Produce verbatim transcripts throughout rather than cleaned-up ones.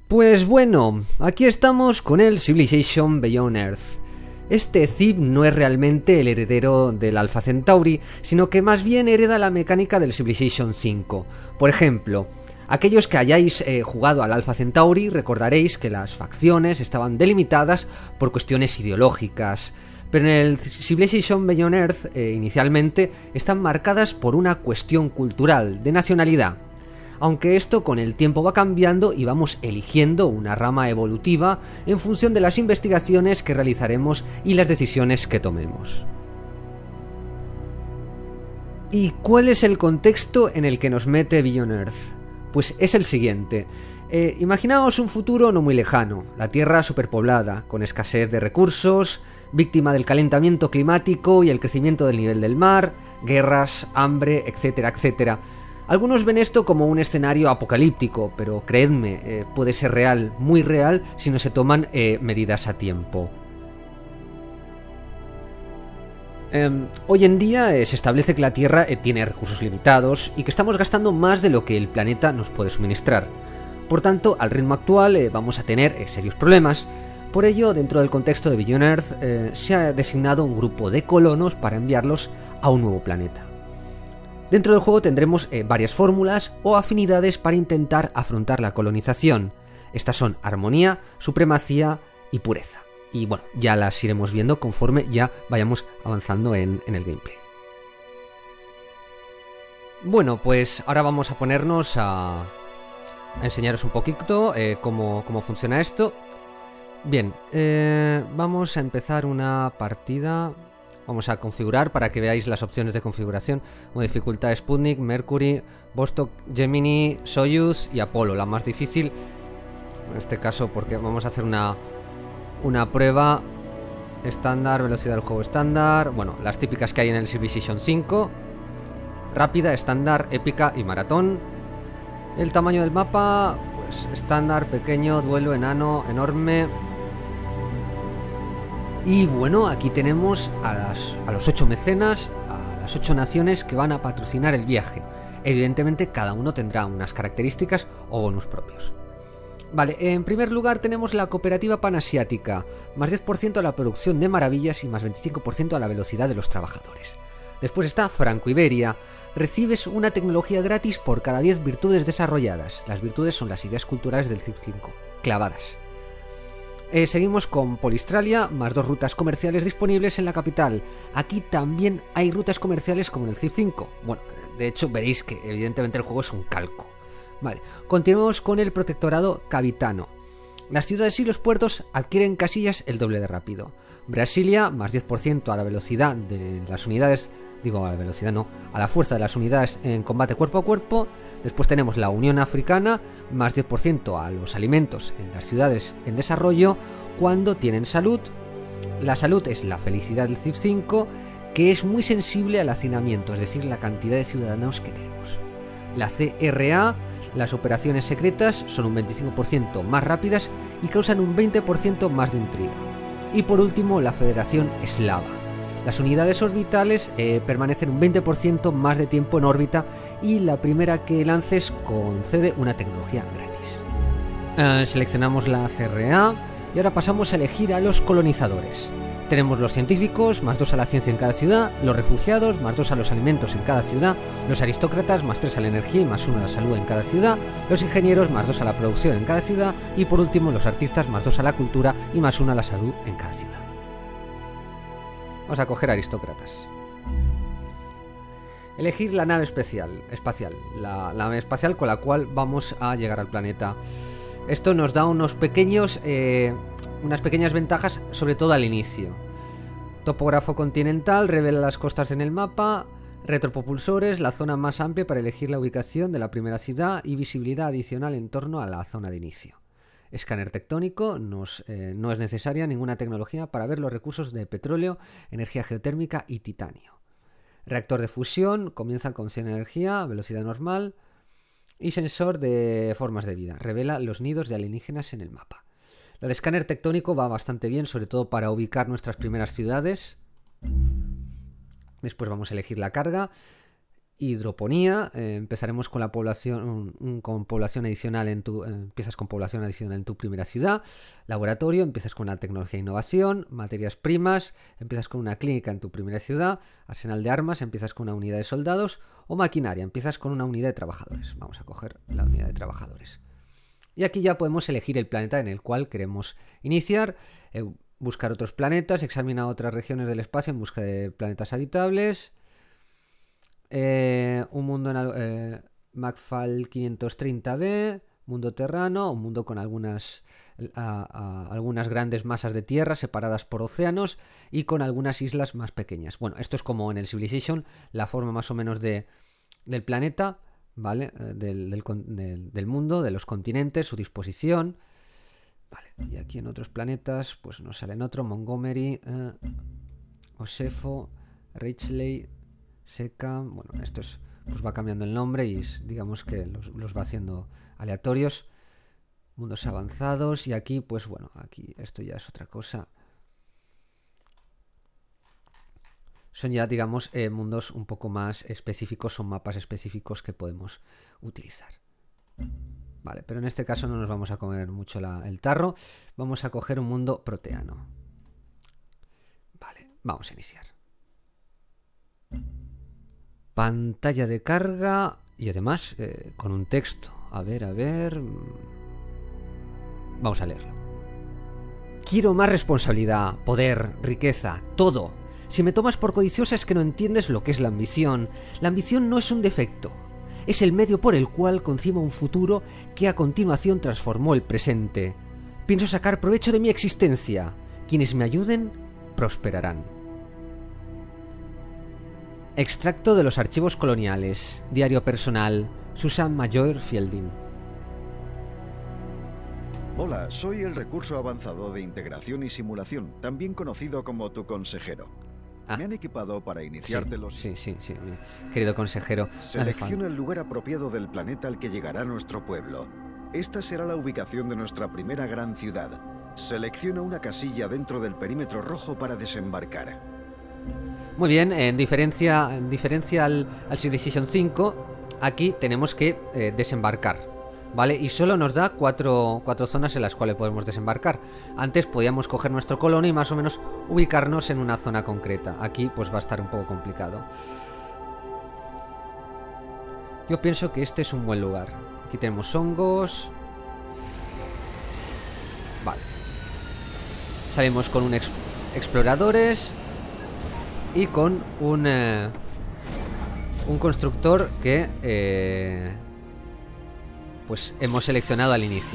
Pues bueno, aquí estamos con el Civilization Beyond Earth. Este C I B no es realmente el heredero del Alpha Centauri, sino que más bien hereda la mecánica del Civilization cinco. Por ejemplo, aquellos que hayáis eh, jugado al Alpha Centauri recordaréis que las facciones estaban delimitadas por cuestiones ideológicas, pero en el Civilization Beyond Earth eh, inicialmente están marcadas por una cuestión cultural, de nacionalidad. Aunque esto con el tiempo va cambiando y vamos eligiendo una rama evolutiva en función de las investigaciones que realizaremos y las decisiones que tomemos. ¿Y cuál es el contexto en el que nos mete Beyond Earth? Pues es el siguiente. Eh, imaginaos un futuro no muy lejano, la Tierra superpoblada, con escasez de recursos, víctima del calentamiento climático y el crecimiento del nivel del mar, guerras, hambre, etcétera, etcétera. Algunos ven esto como un escenario apocalíptico, pero creedme, eh, puede ser real, muy real, si no se toman eh, medidas a tiempo. Eh, hoy en día eh, se establece que la Tierra eh, tiene recursos limitados y que estamos gastando más de lo que el planeta nos puede suministrar. Por tanto, al ritmo actual eh, vamos a tener eh, serios problemas. Por ello, dentro del contexto de Beyond Earth, eh, se ha designado un grupo de colonos para enviarlos a un nuevo planeta. Dentro del juego tendremos eh, varias fórmulas o afinidades para intentar afrontar la colonización. Estas son armonía, supremacía y pureza. Y bueno, ya las iremos viendo conforme ya vayamos avanzando en, en el gameplay. Bueno, pues ahora vamos a ponernos a, a enseñaros un poquito eh, cómo, cómo funciona esto. Bien, eh, vamos a empezar una partida. Vamos a configurar para que veáis las opciones de configuración, como dificultad Sputnik, Mercury, Vostok, Gemini, Soyuz y Apolo, la más difícil en este caso porque vamos a hacer una, una prueba estándar, velocidad del juego estándar, bueno, las típicas que hay en el Civilization cinco, rápida, estándar, épica y maratón. El tamaño del mapa, pues estándar, pequeño, duelo, enano, enorme. Y bueno, aquí tenemos a, las, a los ocho mecenas, a las ocho naciones que van a patrocinar el viaje. Evidentemente cada uno tendrá unas características o bonus propios. Vale, en primer lugar tenemos la cooperativa panasiática, más diez por ciento a la producción de maravillas y más veinticinco por ciento a la velocidad de los trabajadores. Después está Franco-Iberia, recibes una tecnología gratis por cada diez virtudes desarrolladas. Las virtudes son las ideas culturales del C I V cinco, clavadas. Eh, seguimos con Polistralia, más dos rutas comerciales disponibles en la capital. Aquí también hay rutas comerciales como en el C I V cinco. Bueno, de hecho veréis que evidentemente el juego es un calco. Vale, continuamos con el protectorado Cavitano. Las ciudades y los puertos adquieren casillas el doble de rápido. Brasilia, más diez por ciento a la velocidad de las unidades... Digo, a la velocidad no, a la fuerza de las unidades en combate cuerpo a cuerpo. Después tenemos la Unión Africana, más diez por ciento a los alimentos en las ciudades en desarrollo cuando tienen salud. La salud es la felicidad del C I V cinco, que es muy sensible al hacinamiento, es decir, la cantidad de ciudadanos que tenemos. La C R A, las operaciones secretas son un veinticinco por ciento más rápidas y causan un veinte por ciento más de intriga. Y por último, la Federación Eslava. Las unidades orbitales eh, permanecen un veinte por ciento más de tiempo en órbita y la primera que lances concede una tecnología gratis. Eh, seleccionamos la C R A y ahora pasamos a elegir a los colonizadores. Tenemos los científicos, más dos a la ciencia en cada ciudad, los refugiados, más dos a los alimentos en cada ciudad, los aristócratas, más tres a la energía y más uno a la salud en cada ciudad, los ingenieros, más dos a la producción en cada ciudad y por último los artistas, más dos a la cultura y más uno a la salud en cada ciudad. Vamos a coger aristócratas. Elegir la nave especial, espacial, la, la nave espacial con la cual vamos a llegar al planeta. Esto nos da unos pequeños, eh, unas pequeñas ventajas, sobre todo al inicio. Topógrafo continental, revela las costas en el mapa. Retropropulsores, la zona más amplia para elegir la ubicación de la primera ciudad y visibilidad adicional en torno a la zona de inicio. Escáner tectónico, nos, eh, no es necesaria ninguna tecnología para ver los recursos de petróleo, energía geotérmica y titanio. Reactor de fusión, comienza con cien energía, velocidad normal y sensor de formas de vida. Revela los nidos de alienígenas en el mapa. La de escáner tectónico va bastante bien, sobre todo para ubicar nuestras primeras ciudades. Después vamos a elegir la carga. hidroponía. Eh, empezaremos con la población, un, un, con población adicional en tu, eh, empiezas con población adicional en tu primera ciudad. Laboratorio, empiezas con la tecnología e innovación. Materias primas, empiezas con una clínica en tu primera ciudad. Arsenal de armas, empiezas con una unidad de soldados. O maquinaria, empiezas con una unidad de trabajadores. Vamos a coger la unidad de trabajadores. Y aquí ya podemos elegir el planeta en el cual queremos iniciar. Eh, buscar otros planetas, examinar otras regiones del espacio en busca de planetas habitables. Eh, un mundo en eh, Macfal quinientos treinta b, mundo terrano, un mundo con algunas, a, a, algunas grandes masas de tierra separadas por océanos y con algunas islas más pequeñas. Bueno, esto es como en el Civilization, la forma más o menos de, del planeta, ¿vale? Del, del, del, del mundo, de los continentes, su disposición. Vale, y aquí en otros planetas, pues nos salen otro, Montgomery, eh, Osefo, Richley, Seca. Bueno, esto es, pues va cambiando el nombre y es, digamos que los, los va haciendo aleatorios. Mundos avanzados. Y aquí, pues bueno, aquí esto ya es otra cosa. Son ya, digamos, eh, mundos un poco más específicos, son mapas específicos que podemos utilizar. Vale, pero en este caso no nos vamos a comer mucho la, el tarro. Vamos a coger un mundo proteano. Vale, vamos a iniciar. Pantalla de carga y además eh, con un texto. A ver, a ver... Vamos a leerlo. Quiero más responsabilidad, poder, riqueza, todo. Si me tomas por codiciosa es que no entiendes lo que es la ambición. La ambición no es un defecto. Es el medio por el cual concibo un futuro que a continuación transformó el presente. Pienso sacar provecho de mi existencia. Quienes me ayuden, prosperarán. Extracto de los archivos coloniales. Diario personal. Susan Majoir Fielding. Hola, soy el recurso avanzado de integración y simulación, también conocido como tu consejero. Ah. Me han equipado para iniciarte sí, los... Sí, sí, sí, querido consejero. Selecciona el lugar apropiado del planeta al que llegará nuestro pueblo. Esta será la ubicación de nuestra primera gran ciudad. Selecciona una casilla dentro del perímetro rojo para desembarcar. Muy bien, en diferencia, en diferencia al, al Civilization cinco, aquí tenemos que eh, desembarcar. ¿Vale? Y solo nos da cuatro, cuatro zonas en las cuales podemos desembarcar. Antes podíamos coger nuestro colono y más o menos ubicarnos en una zona concreta. Aquí pues va a estar un poco complicado. Yo pienso que este es un buen lugar. Aquí tenemos hongos. Vale. Salimos con un ex exploradores y con un eh, un constructor que... Eh, pues hemos seleccionado al inicio.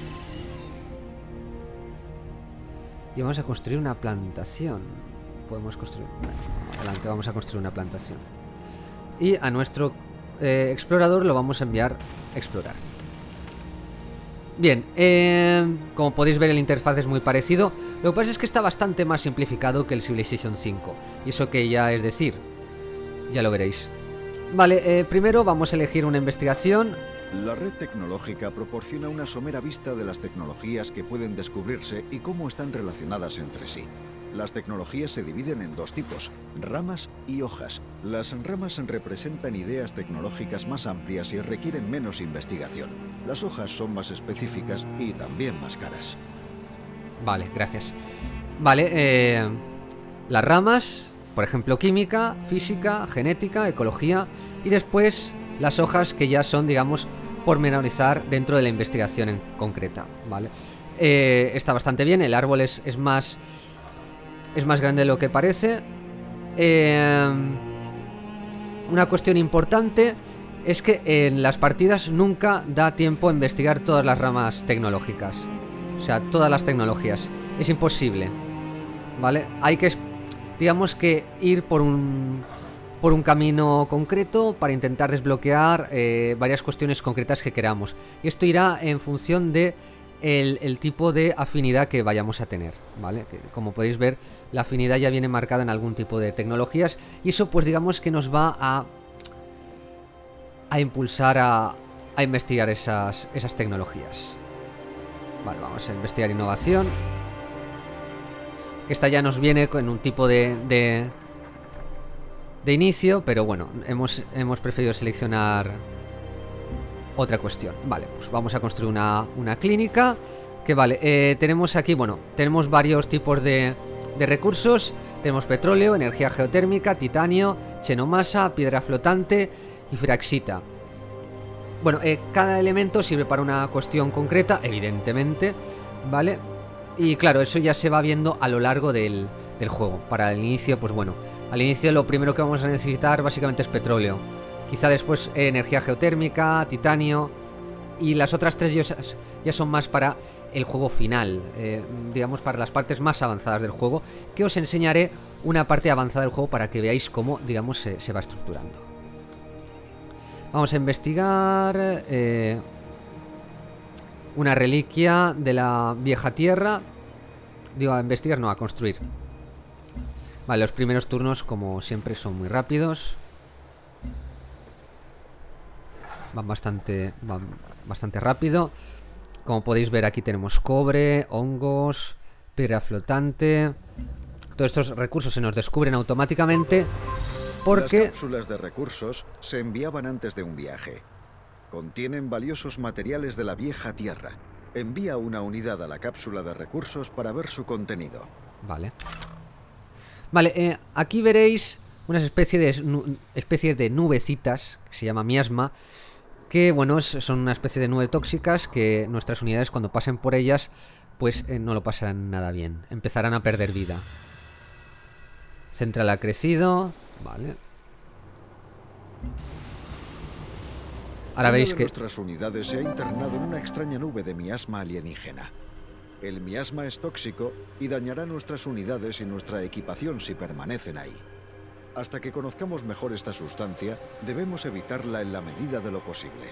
Y vamos a construir una plantación. Podemos construir... Bueno, adelante, vamos a construir una plantación. Y a nuestro eh, explorador lo vamos a enviar a explorar. Bien, eh, como podéis ver el interfaz es muy parecido. Lo que pasa es que está bastante más simplificado que el Civilization cinco. Y eso que ya es decir, ya lo veréis. Vale, eh, primero vamos a elegir una investigación. La red tecnológica proporciona una somera vista de las tecnologías que pueden descubrirse y cómo están relacionadas entre sí. Las tecnologías se dividen en dos tipos, ramas y hojas. Las ramas representan ideas tecnológicas más amplias y requieren menos investigación. Las hojas son más específicas y también más caras. Vale, gracias. Vale, eh, las ramas, por ejemplo, química, física, genética, ecología y después las hojas que ya son, digamos, pormenorizar dentro de la investigación en concreta, ¿vale? Eh, está bastante bien, el árbol es, es más es más grande de lo que parece. Eh, una cuestión importante es que en las partidas nunca da tiempo a investigar todas las ramas tecnológicas, o sea, todas las tecnologías, es imposible, ¿vale? Hay que, digamos que ir por un por un camino concreto para intentar desbloquear eh, varias cuestiones concretas que queramos. Y esto irá en función de el, el tipo de afinidad que vayamos a tener, ¿vale? Que, como podéis ver, la afinidad ya viene marcada en algún tipo de tecnologías y eso pues digamos que nos va a, a impulsar a, a investigar esas, esas tecnologías. Vale, vamos a investigar innovación. Esta ya nos viene con un tipo de... de de inicio, pero bueno, hemos, hemos preferido seleccionar otra cuestión. Vale, pues vamos a construir una, una clínica. Que vale, eh, tenemos aquí, bueno, tenemos varios tipos de, de recursos. Tenemos petróleo, energía geotérmica, titanio, xenomasa, piedra flotante y fraxita. Bueno, eh, cada elemento sirve para una cuestión concreta, evidentemente, ¿vale? Y claro, eso ya se va viendo a lo largo del, del juego. Para el inicio, pues bueno, al inicio lo primero que vamos a necesitar básicamente es petróleo. Quizá después eh, energía geotérmica, titanio. Y las otras tres ya, ya son más para el juego final, eh, digamos para las partes más avanzadas del juego, que os enseñaré una parte avanzada del juego para que veáis cómo, digamos, se, se va estructurando. Vamos a investigar eh, una reliquia de la vieja tierra. Digo, a investigar, no, a construir. Vale, los primeros turnos, como siempre, son muy rápidos. Van bastante, van bastante rápido. Como podéis ver, aquí tenemos cobre, hongos, piedra flotante. Todos estos recursos se nos descubren automáticamente porque... Las cápsulas de recursos se enviaban antes de un viaje. Contienen valiosos materiales de la vieja tierra. Envía una unidad a la cápsula de recursos para ver su contenido. Vale. Vale, eh, aquí veréis unas especies de, especies de nubecitas, que se llama miasma, que, bueno, son una especie de nube tóxicas que nuestras unidades, cuando pasen por ellas, pues eh, no lo pasarán nada bien. Empezarán a perder vida. Central ha crecido. Vale. Ahora veis que... nuestras unidades se ha internado en una extraña nube de miasma alienígena. El miasma es tóxico y dañará nuestras unidades y nuestra equipación si permanecen ahí. Hasta que conozcamos mejor esta sustancia, debemos evitarla en la medida de lo posible.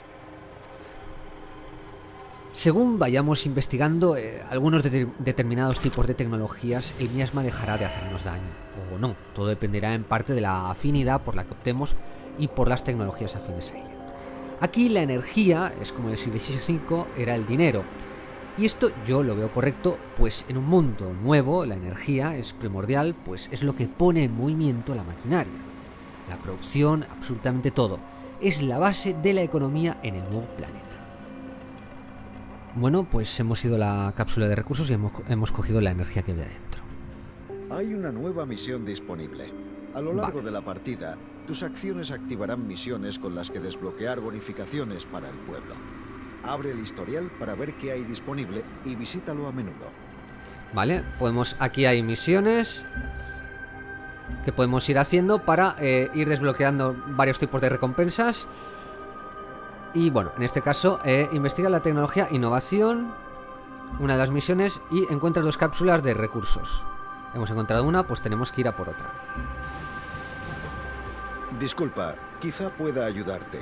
Según vayamos investigando eh, algunos de determinados tipos de tecnologías, el miasma dejará de hacernos daño, o no. Todo dependerá en parte de la afinidad por la que optemos y por las tecnologías afines a ella. Aquí la energía, es como en el Civilization cinco, era el dinero. Y esto yo lo veo correcto, pues en un mundo nuevo la energía es primordial, pues es lo que pone en movimiento la maquinaria. La producción, absolutamente todo. Es la base de la economía en el nuevo planeta. Bueno, pues hemos ido a la cápsula de recursos y hemos, hemos cogido la energía que había dentro. Hay una nueva misión disponible. A lo largo Vale. de la partida, tus acciones activarán misiones con las que desbloquear bonificaciones para el pueblo. Abre el historial para ver qué hay disponible y visítalo a menudo. Vale, podemos, aquí hay misiones que podemos ir haciendo para eh, ir desbloqueando varios tipos de recompensas. Y bueno, en este caso, eh, investiga la tecnología innovación, una de las misiones, y encuentra dos cápsulas de recursos. Hemos encontrado una, pues tenemos que ir a por otra. Disculpa, quizá pueda ayudarte.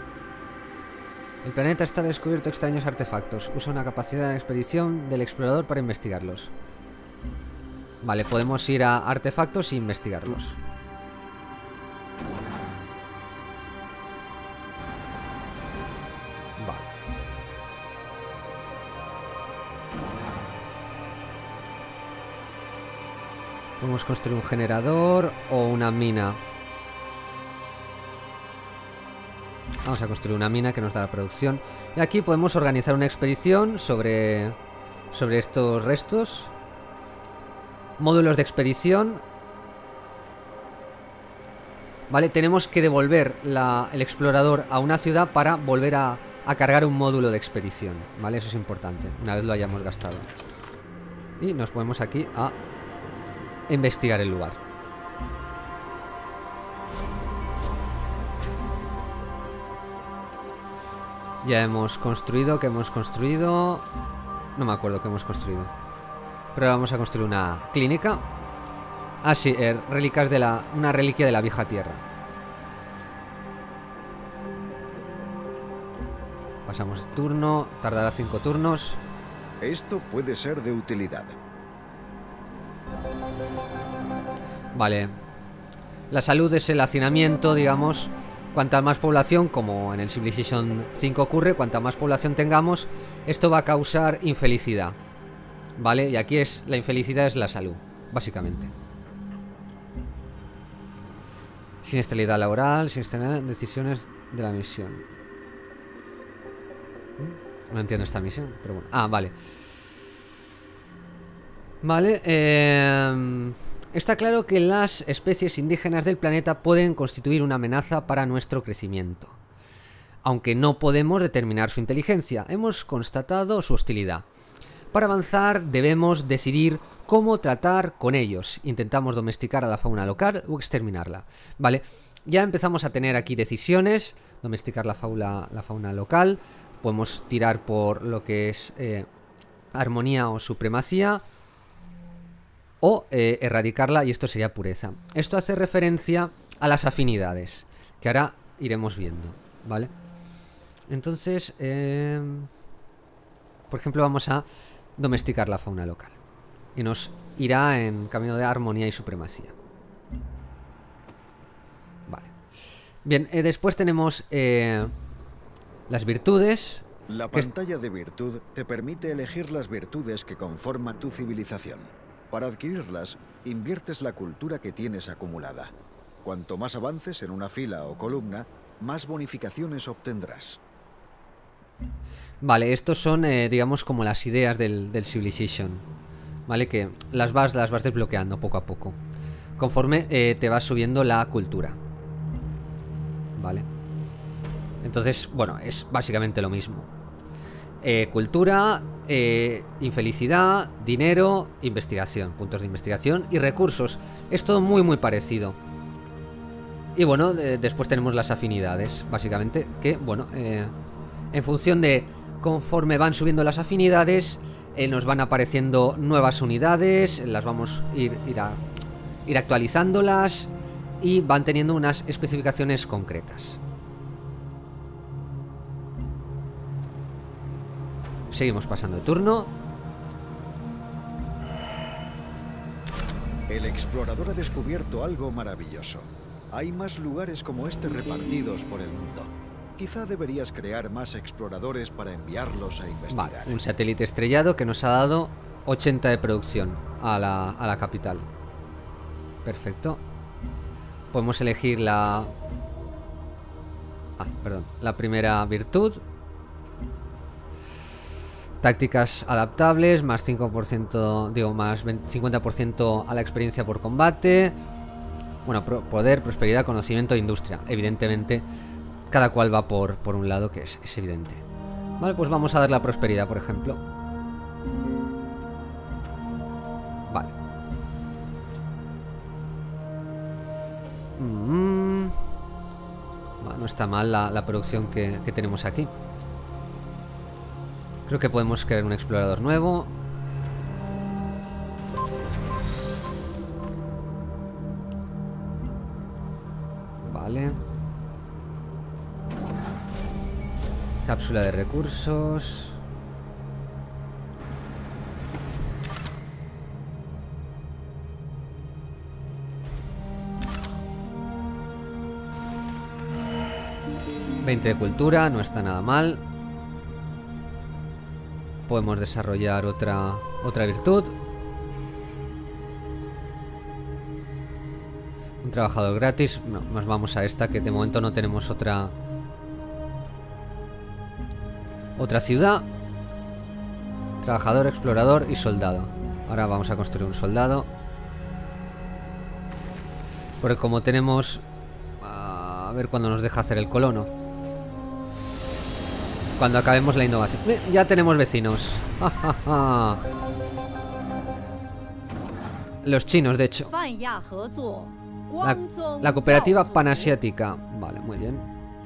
El planeta está descubierto extraños artefactos. Usa una capacidad de expedición del explorador para investigarlos. Vale, podemos ir a artefactos e investigarlos. Vale. Podemos construir un generador o una mina. Vamos a construir una mina que nos da la producción. Y aquí podemos organizar una expedición sobre, sobre estos restos. Módulos de expedición. Vale, tenemos que devolver la, el explorador a una ciudad para volver a, a cargar un módulo de expedición. Vale, eso es importante, una vez lo hayamos gastado. Y nos ponemos aquí a investigar el lugar. Ya hemos construido, que hemos construido... No me acuerdo que hemos construido. Pero ahora vamos a construir una clínica. Ah, sí, eh, reliquias de la... Una reliquia de la vieja tierra. Pasamos turno, tardará cinco turnos. Esto puede ser de utilidad. Vale. La salud es el hacinamiento, digamos. Cuanta más población, como en el Civilization cinco ocurre, cuanta más población tengamos, esto va a causar infelicidad. ¿Vale? Y aquí es la infelicidad es la salud, básicamente. Siniestralidad laboral, siniestralidad en decisiones de la misión. No entiendo esta misión, pero bueno. Ah, vale. Vale, eh, está claro que las especies indígenas del planeta pueden constituir una amenaza para nuestro crecimiento. Aunque no podemos determinar su inteligencia, hemos constatado su hostilidad. Para avanzar debemos decidir cómo tratar con ellos. Intentamos domesticar a la fauna local o exterminarla. Vale, ya empezamos a tener aquí decisiones. Domesticar la fauna, la fauna local. Podemos tirar por lo que es eh, armonía o supremacía. O eh, erradicarla, y esto sería pureza. Esto hace referencia a las afinidades, que ahora iremos viendo, ¿vale? Entonces, eh, por ejemplo, vamos a domesticar la fauna local. Y nos irá en camino de armonía y supremacía. Vale. Bien, eh, después tenemos eh, las virtudes. La pantalla de virtud te permite elegir las virtudes que conforman tu civilización. Para adquirirlas, inviertes la cultura que tienes acumulada. Cuanto más avances en una fila o columna, más bonificaciones obtendrás. Vale, estos son, eh, digamos, como las ideas del, del Civilization. Vale, que las vas, las vas desbloqueando poco a poco, conforme eh, te vas subiendo la cultura. Vale. Entonces, bueno, es básicamente lo mismo. Eh, cultura, eh, infelicidad, dinero, investigación, puntos de investigación y recursos. Es todo muy muy parecido. Y bueno, eh, después tenemos las afinidades, básicamente, que bueno, eh, en función de conforme van subiendo las afinidades, eh, nos van apareciendo nuevas unidades, las vamos a ir, ir, a, ir actualizándolas y van teniendo unas especificaciones concretas. Seguimos pasando de turno. El explorador ha descubierto algo maravilloso. Hay más lugares como este repartidos por el mundo. Quizá deberías crear más exploradores para enviarlos a investigar. Vale, un satélite estrellado que nos ha dado ochenta de producción a la, a la capital. Perfecto. Podemos elegir la... Ah, perdón. La primera virtud. Tácticas adaptables, más cinco por ciento, digo, más cincuenta por ciento a la experiencia por combate. Bueno, pro, poder, prosperidad, conocimiento e industria. Evidentemente, cada cual va por, por un lado, que es, es evidente. Vale, pues vamos a dar la prosperidad, por ejemplo. Vale. Mm, bueno, no está mal la, la producción que, que tenemos aquí. Creo que podemos crear un explorador nuevo. Vale. Cápsula de recursos. veinte de cultura, no está nada mal. Podemos desarrollar otra, otra virtud. Un trabajador gratis. No, nos vamos a esta, que de momento no tenemos otra Otra ciudad. Trabajador, explorador y soldado. Ahora vamos a construir un soldado. Porque como tenemos... A ver cuándo nos deja hacer el colono. Cuando acabemos la innovación. Eh, ya tenemos vecinos. Ja, ja, ja. Los chinos, de hecho. La, la cooperativa panasiática. Vale, muy bien.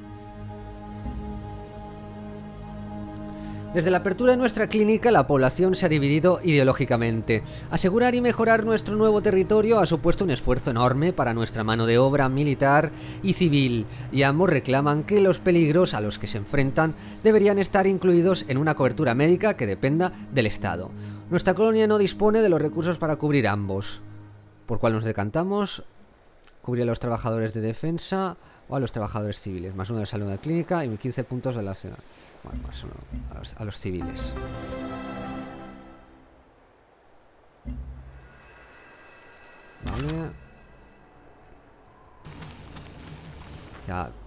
Desde la apertura de nuestra clínica, la población se ha dividido ideológicamente. Asegurar y mejorar nuestro nuevo territorio ha supuesto un esfuerzo enorme para nuestra mano de obra militar y civil, y ambos reclaman que los peligros a los que se enfrentan deberían estar incluidos en una cobertura médica que dependa del Estado. Nuestra colonia no dispone de los recursos para cubrir ambos, por cual nos decantamos. Cubrir a los trabajadores de defensa o a los trabajadores civiles. Más uno de salud de clínica y quince puntos de la ciudad. Bueno, más uno a los, a los civiles. Vale.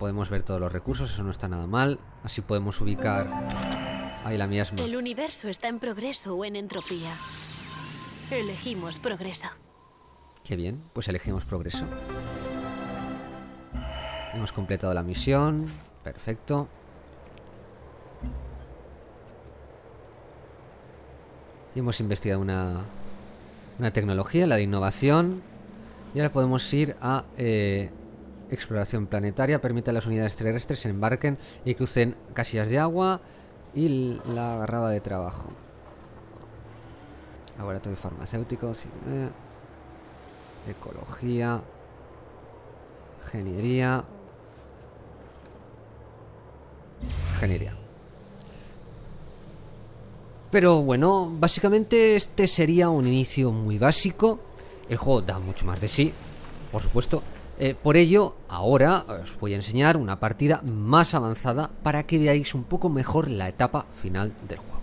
podemos ver todos los recursos, eso no está nada mal. Así podemos ubicar... Ahí la miasma. El universo está en progreso o en entropía. Elegimos progreso. Qué bien, pues elegimos progreso. Hemos completado la misión. Perfecto. Y hemos investigado una, una tecnología, la de innovación. Y ahora podemos ir a eh, exploración planetaria. Permite a las unidades terrestres se embarquen y crucen casillas de agua. Y la garraba de trabajo. Laboratorio farmacéutico. Eh, ecología. Ingeniería. Ingeniería. Pero bueno, básicamente este sería un inicio muy básico. El juego da mucho más de sí, por supuesto. Eh, por ello, ahora os voy a enseñar una partida más avanzada para que veáis un poco mejor la etapa final del juego.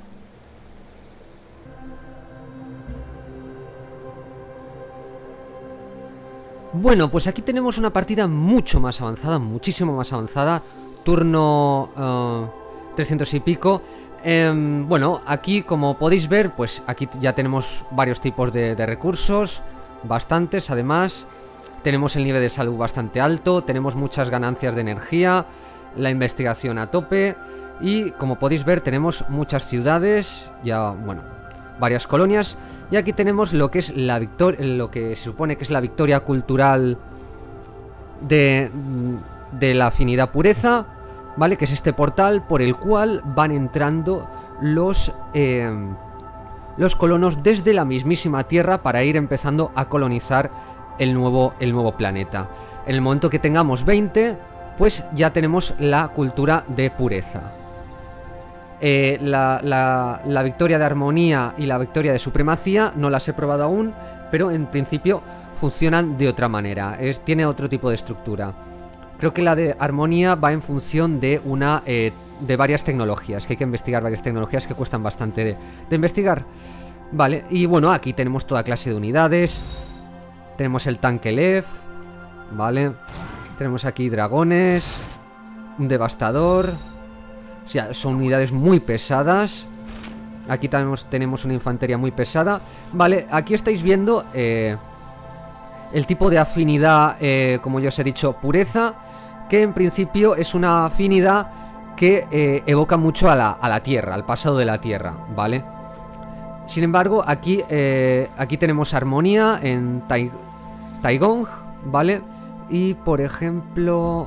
Bueno, pues aquí tenemos una partida mucho más avanzada, muchísimo más avanzada. Turno uh, trescientos y pico. Eh, bueno, aquí como podéis ver, pues aquí ya tenemos varios tipos de, de recursos, bastantes además. Tenemos el nivel de salud bastante alto, tenemos muchas ganancias de energía, la investigación a tope. Y como podéis ver tenemos muchas ciudades, ya bueno, varias colonias. Y aquí tenemos lo que es la victoria, lo que se supone que es la victoria cultural de, de la afinidad pureza, ¿vale? Que es este portal por el cual van entrando los, eh, los colonos desde la mismísima Tierra para ir empezando a colonizar el nuevo, el nuevo planeta. En el momento que tengamos veinte, pues ya tenemos la cultura de pureza. Eh, la, la, la victoria de armonía y la victoria de supremacía no las he probado aún, pero en principio funcionan de otra manera. Es, tiene otro tipo de estructura. Creo que la de armonía va en función de una eh, de varias tecnologías, que hay que investigar varias tecnologías que cuestan bastante de, de investigar. Vale, y bueno, aquí tenemos toda clase de unidades. Tenemos el tanque Lev, vale. Tenemos aquí dragones, un devastador. O sea, son unidades muy pesadas. Aquí tenemos, tenemos una infantería muy pesada. Vale, aquí estáis viendo eh, el tipo de afinidad, eh, como ya os he dicho, pureza, que en principio es una afinidad que eh, evoca mucho a la, a la Tierra, al pasado de la Tierra, ¿vale? Sin embargo, aquí, eh, aquí tenemos armonía en Tai, Taigong, ¿vale? Y, por ejemplo...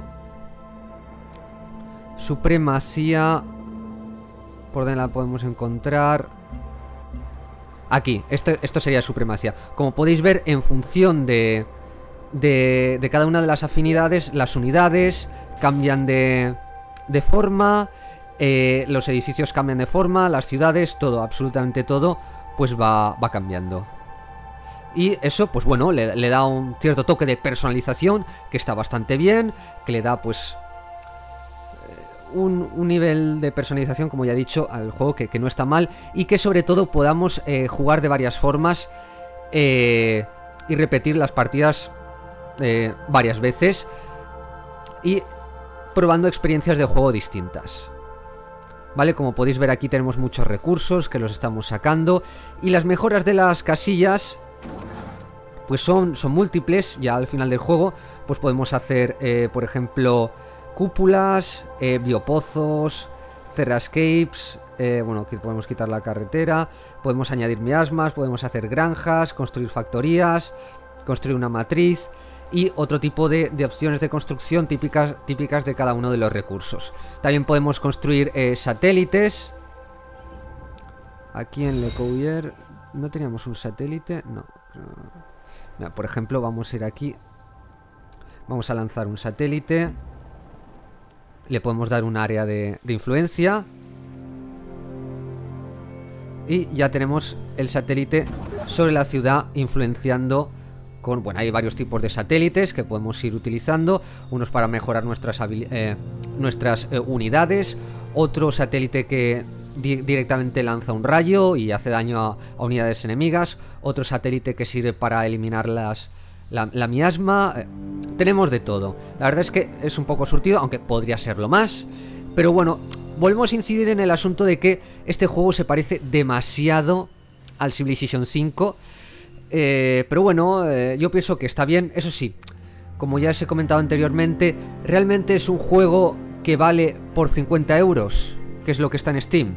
supremacía. ¿Por dónde la podemos encontrar? Aquí, esto, esto sería supremacía. Como podéis ver, en función de, de, de cada una de las afinidades, las unidades cambian de, de forma, eh, los edificios cambian de forma, las ciudades, todo, absolutamente todo, pues va, va cambiando. Y eso, pues bueno, le, le da un cierto toque de personalización que está bastante bien, que le da pues... Un, un nivel de personalización, como ya he dicho, al juego que, que no está mal. Y que sobre todo podamos eh, jugar de varias formas eh, y repetir las partidas eh, varias veces y probando experiencias de juego distintas. Vale, como podéis ver aquí tenemos muchos recursos que los estamos sacando. Y las mejoras de las casillas pues son, son múltiples. Ya al final del juego pues podemos hacer, eh, por ejemplo... cúpulas, eh, biopozos, terrascapes, eh, bueno, aquí podemos quitar la carretera, podemos añadir miasmas, podemos hacer granjas, construir factorías, construir una matriz y otro tipo de, de opciones de construcción típicas, típicas de cada uno de los recursos. También podemos construir eh, satélites. Aquí en Le Couvier no teníamos un satélite, no. Mira, por ejemplo, vamos a ir aquí, vamos a lanzar un satélite. Le podemos dar un área de, de influencia. Y ya tenemos el satélite sobre la ciudad influenciando con... Bueno, hay varios tipos de satélites que podemos ir utilizando. Unos para mejorar nuestras, eh, nuestras eh, unidades. Otro satélite que di directamente lanza un rayo y hace daño a, a unidades enemigas. Otro satélite que sirve para eliminar las, la, la miasma, eh, tenemos de todo. La verdad es que es un poco surtido, aunque podría serlo más. Pero bueno, volvemos a incidir en el asunto de que este juego se parece demasiado al Civilization cinco. Eh, pero bueno, eh, yo pienso que está bien. Eso sí, como ya os he comentado anteriormente, realmente es un juego que vale por cincuenta euros, que es lo que está en Steam.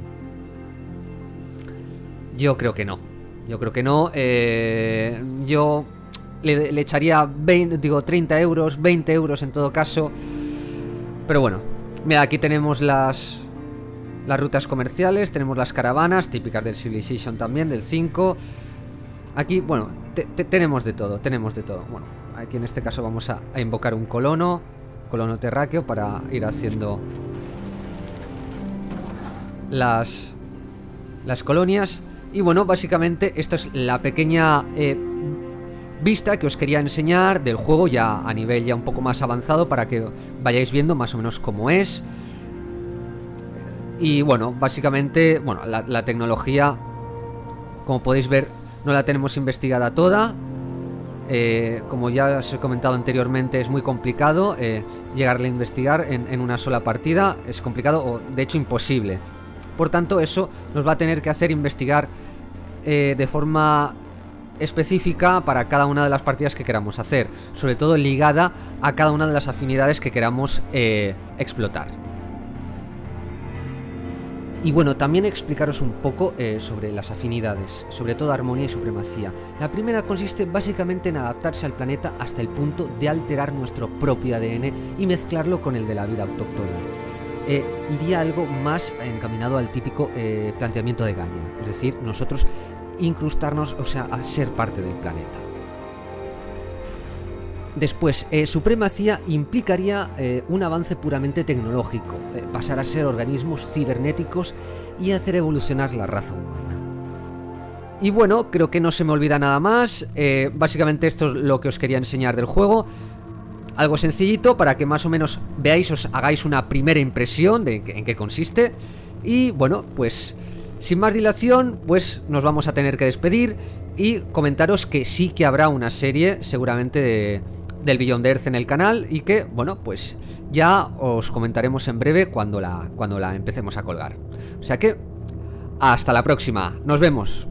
Yo creo que no. Yo creo que no. Eh, yo le, le echaría veinte, digo, treinta euros, veinte euros en todo caso. Pero bueno, mira, aquí tenemos las las rutas comerciales, tenemos las caravanas, típicas del Civilization también, del cinco. Aquí, bueno, te, te, tenemos de todo, tenemos de todo. Bueno, aquí en este caso vamos a, a invocar un colono, colono terráqueo, para ir haciendo las, las colonias. Y bueno, básicamente esta es la pequeña eh, vista que os quería enseñar del juego ya a nivel ya un poco más avanzado, para que vayáis viendo más o menos cómo es. Y bueno, básicamente, bueno, la, la tecnología, como podéis ver, no la tenemos investigada toda. Eh, como ya os he comentado anteriormente, es muy complicado eh, llegarle a investigar en, en una sola partida. Es complicado, o de hecho imposible. Por tanto, eso nos va a tener que hacer investigar eh, de forma específica para cada una de las partidas que queramos hacer, sobre todo ligada a cada una de las afinidades que queramos eh, explotar. Y bueno, también explicaros un poco eh, sobre las afinidades, sobre todo armonía y supremacía. La primera consiste básicamente en adaptarse al planeta hasta el punto de alterar nuestro propio A D N y mezclarlo con el de la vida autóctona. Eh, iría algo más encaminado al típico eh, planteamiento de Gaia, es decir, nosotros incrustarnos, o sea, a ser parte del planeta. Después, eh, supremacía implicaría eh, un avance puramente tecnológico, eh, pasar a ser organismos cibernéticos y hacer evolucionar la raza humana. Y bueno, creo que no se me olvida nada más. Eh, básicamente esto es lo que os quería enseñar del juego. Algo sencillito para que más o menos veáis, os hagáis una primera impresión de en qué consiste. Y bueno, pues sin más dilación, pues nos vamos a tener que despedir y comentaros que sí que habrá una serie seguramente de, del Beyond Earth en el canal, y que, bueno, pues ya os comentaremos en breve cuando la, cuando la empecemos a colgar. O sea que, hasta la próxima, nos vemos.